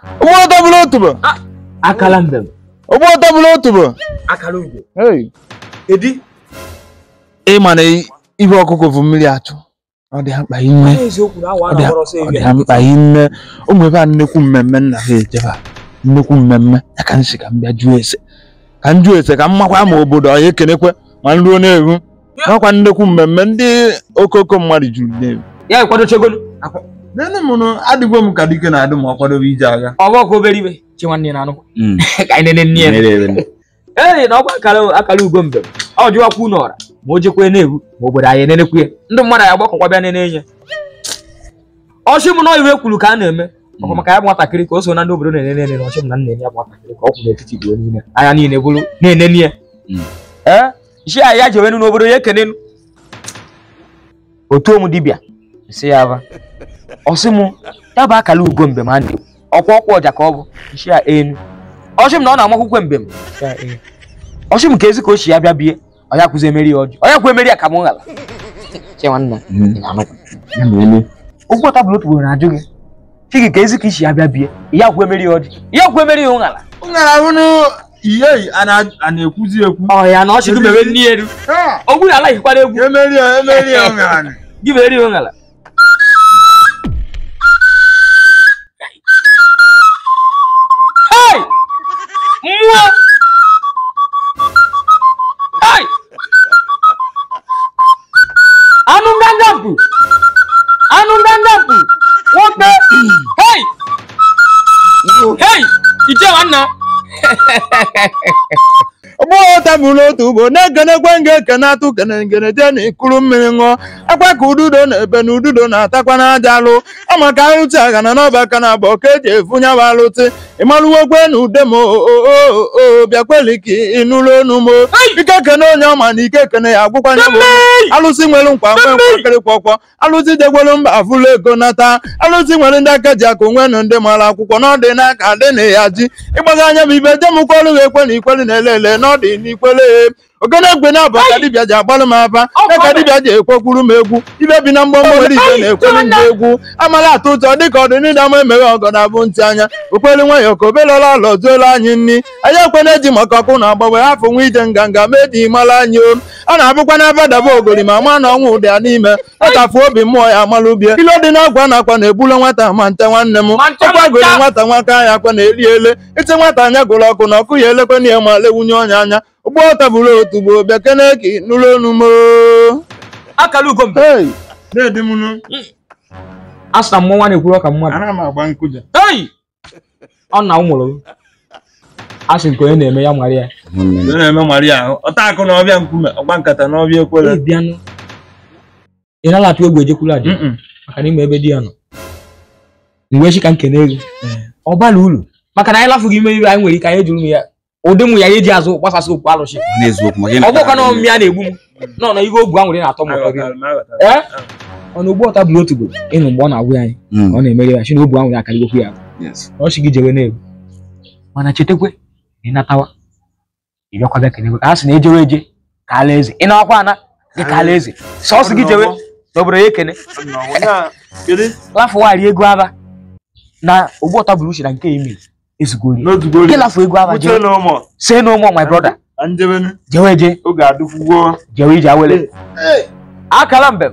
Obo double otubo. Akala mbem. Obo double otubo. Akala ugo. Hey. Edi. Man, ibe ọkụkọ bụ mmiri atụ. Ọ dị mkpa ime. Eziokwu na awa na ọrụ sọ Ọ dị mkpa ime. Ụmụ ebe a nnekwu mmemme nna ha ejeba. Nnekwu mmemme ya ka nsi ka mbịa jụọ ese. Ka njụ ese ka mmakwa ma obodo ọ ekenekwe ma nruo na-ehu. Nakwa nnekwu mmemme ndị okoko mmadụ juru na-ehu. Ya ekwado chegolu. Nene mụnụ adịgwo m ka dike na-adị ma ọ kwadobe ije agha. Ọ bụ ọkụ obere ibe chi nwanne na anụ. Ka anyị nene nne. Na ọkwa akala ugo mbem. Ọ jụwakwu n'ọra. Ma o jekwe na-ewu ma obodo anyị nenekwu ya ndị mmadụ ya gbakọkwa bịa nene enye ọchị m na iwe kwuru ka a na-eme ọkwa maka ya bụ nwatakịrị ka o so na ndị obodo na-enene na ọchị m na nna ya bụ nwatakịrị ka ọ kwụ n'etiti igbo niile anya niile bụrụ na-enene ya isi anyị ya jewenu n'obodo ya ekenenu otu ụmụ dibịa isi ya ba ọsị m ya bụ akala ugo mbem a na-ewu ọkwa ọja ka ọ bụ isi ya enu ọchị m na ọ na-amakwụkwọ mbem ọchị m ka ezi ka o si ya bịa bie Oya kuze emeri oji. Oya ku emeri aka mo ngala. Che wanna. Ina no. Nele. Ogbo tablo tu na aju gi. Figi ka ezi kishi abia bie. Iya ku emeri oji. Iya ku emeri ngala. Ngala wonu iye ana ekuzi eku. Oya no shi ku mewe ni eru. Ogbu na like kwara egwu. Emeri ngala. Gi emeri ngala. Hey! Mwa! Anungangapu. Wote. Hey. Hey. Ije wanna. Obo tabulo tubo na gana gwanga kana tu kana gana jani kulumiri ngo akwa kududo na ebe nududo na atakwa na ajalu amaka aluti agana na ba kana bokeje funya baluti imaluwo gwe nu demo biakweliki inulo numo ikeke na onye ma na ikeke na agwụkwa nya mo alusi nwere nkwa nkwa kwọkwọ alusi degwelu mba afụlo ego nata alusi nwere ndị aka ji akụ nwenu ndị mara akwụkwọ na ọdị n'aka dị na ya ji ịgbaga anya bụ ibe jemụkwọlụ ekwe na ikweli na elele na ọdị n'ikwele ogene egbe na abụ ka dibịa ji agbalụ m aba ka dibịa ji ekwekwuru m egwu ibe bi na mgbọmgbọ ibe na-ekweli ndị egwu amala atụ ụtọ dịka ọdịnida m emeghe ọgọ na abụ ntị anya okweli nwayọ ka obelola alọ zuola anyị nni anyị ekwena eji maka ọkụ na agbanwe afọ nwa ije nganga ma eji mara anyị o a na-abụkwa na abadaba ogori ma ma na ọnwụ ụdị ya n'ime ọtafu obi mmụọ ya amalụ ubie ilo dị n'agwa na akwa na-ebulu nwata ma nte nwanne m ọkwa gori nwata nwaka anya akwa na-eli ele ite nwata anya gụrụ ọkụ na ọkụ ya elekwe na ya ma lewunye onye anya Ugbo tabulu otubo bia keneki nulo numo. Akala ugo mbe. Hey. Dedi munu. Asa mo wan ekwuro ka mma. Ana ma gba nkuja. Hey. Ona umolo. Asin ko na eme ya Maria. Na eme Maria. Ota akụ na obia nkume, ogba nkata na obia ekwele. E bia no. Ina la tu egbe ejekula ade. Maka ni me ebe di ano. Nwe shi ka nkene ego. Obala ulu. Maka na ila fugi me ibe anyị nwere ka anyị juru m ya. Odemu ya yeji azu gbasasị okwu alụshi n'eziokwu maka ina ọgbọ kana mmịa na-egbu m nọ na ihe ogwu anwere na-atọ m ụtọ gị ọnụ ugbo ọta bụ otu bụ ịnụ mgbe ọ na-agwụ anyị ọ na-emere ya shi na ogwu anwere akarịgokwu ya ọ shi gị jewe na-egwu mana chetekwe ị natawa ịbịakwa bịa kenego ka a sị na ejere eje ka ala eze ị na-akwa ana dị ka ala eze sọsị gị jewe n'obodo ya ekene lafọ wari ego aba na ogbo ọta bụrụ uche na nke ime Ezugori. Kila fu ego aba je. Say no more my brother. Anjebenu. Jeweje. Oga adufugo. Jeweje awele. Akala mbem.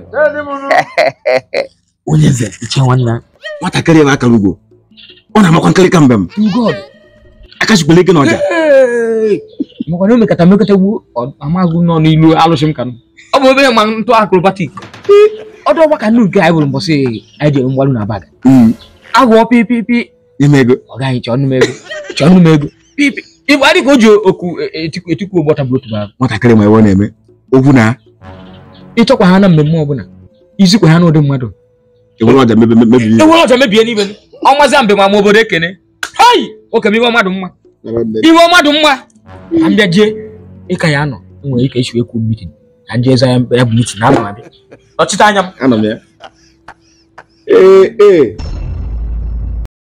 Onye nze iche nwanna. Nwatakịrị ba akala ugo. Ọ na-amakwa nkiri ka mbem. God. Akachibele gị n'ọja. Maka na omekata mekata wu amagu nọ n'ilu alụshim kan. Ọ bụ obere ma ntụ acrobatic. Ọ dọ gbaka nu nke anyị bụrụ mbọsị anyị je ngwalu na bag. Agwọ pipipi. Imego. Oga chọnụ m ego. Pipi. Ibu adị ka o ji oku etiku ụbọta blotu ba. Nwatakịrị ma iwe na-eme. Okwu na. Ịchọkwa ha na mmemme ọbụla. Izikwa ha n'ụdị mmadụ. Ewere ọja mebie. Ewere ọja mebie n'ibe. Ọnwazi mbe ma obodo ekene. Hai! Oke m iwe mmadụ mma. Iwe mmadụ mma. Ka mbịa jee ịka ya nọ. Nwere ike isu ekwu meeting. Ka nje eza ya bụ meeting na abịa. Ọchịta anya m. Ana m ya.